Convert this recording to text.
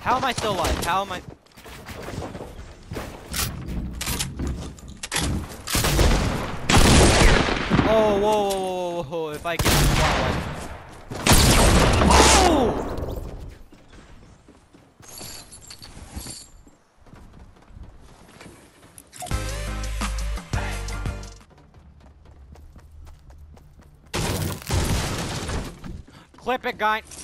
How am I still alive? How am I? Oh, whoa, whoa, whoa, whoa, whoa. If I get spotlight. Oh! Clip it, guy.